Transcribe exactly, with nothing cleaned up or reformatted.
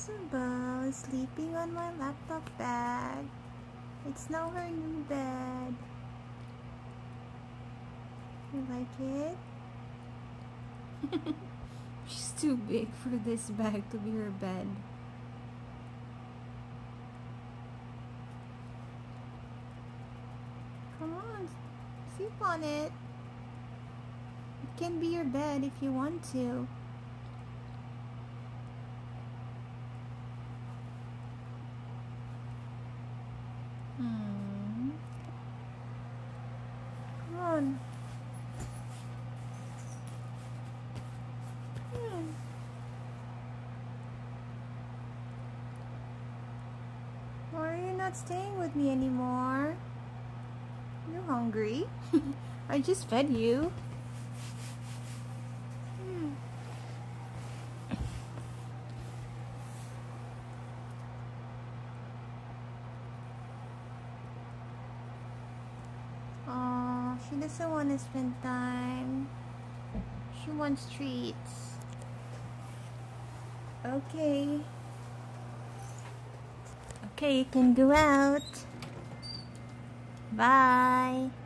Gesabelle is sleeping on my laptop bag. It's now her new bed. You like it? She's too big for this bag to be her bed. Come on, sleep on it. It can be your bed if you want to. Hmm. Come on. Hmm. Why are you not staying with me anymore? You're hungry? I just fed you. Hmm. Oh, she doesn't want to spend time. She wants treats. Okay. Okay, you can go out. Bye.